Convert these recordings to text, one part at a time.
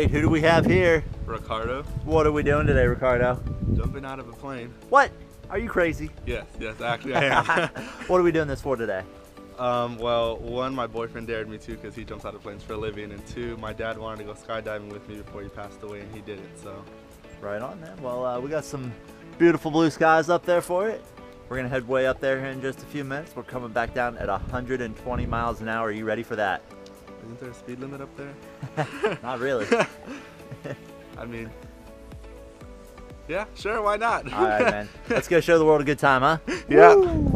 right, who do we have here? Ricardo. What are we doing today, Ricardo? Jumping out of a plane. What? Are you crazy? Yes, actually I am. What are we doing this for today? Well, one, my boyfriend dared me to because he jumps out of planes for a living, and two, my dad wanted to go skydiving with me before he passed away, and he did it, so. Right on, man. Well, we got some beautiful blue skies up there for it. We're gonna head way up there here in just a few minutes. We're coming back down at 120 miles an hour. Are you ready for that? Isn't there a speed limit up there? Not really. I mean, yeah, sure, why not? All right, man. Let's go show the world a good time, huh? Yeah. Woo!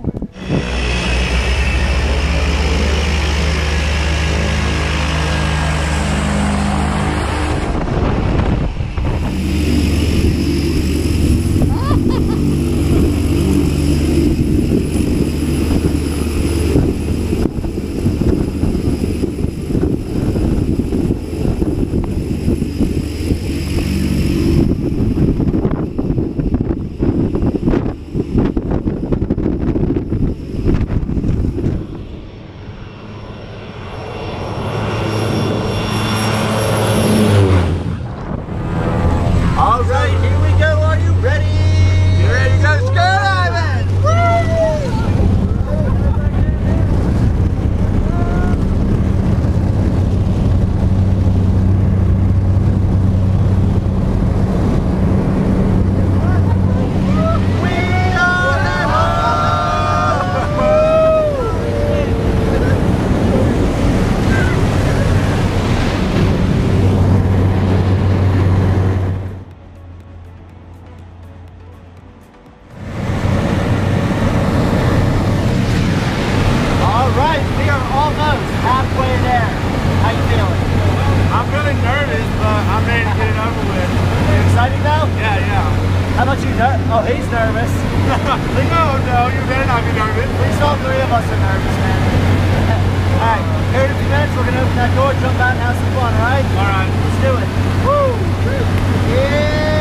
How about you? Oh, he's nervous. No, you better not be nervous. At least all three of us are nervous, man. Alright, here in a few minutes, we're going to open that door, jump out, and have some fun, alright? Alright. Let's do it. Woo! Yeah!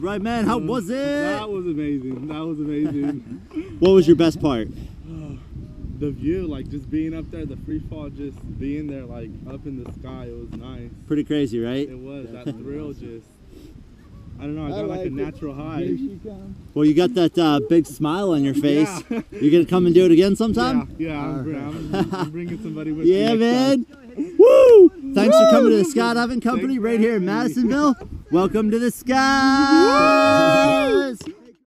right, man. How was it? That was amazing. That was amazing. What was your best part? The view, like just being up there, the free fall, just being there, like up in the sky, it was nice. Pretty crazy, right? It was, that thrill just, I don't know, I got like a natural high. Well, you got that big smile on your face. Yeah. You gonna come and do it again sometime? Yeah, I'm bringing somebody with me. Yeah, next man. time. Woo! Thanks for coming to the Skydiving Company right here in Madisonville. Welcome to the skies!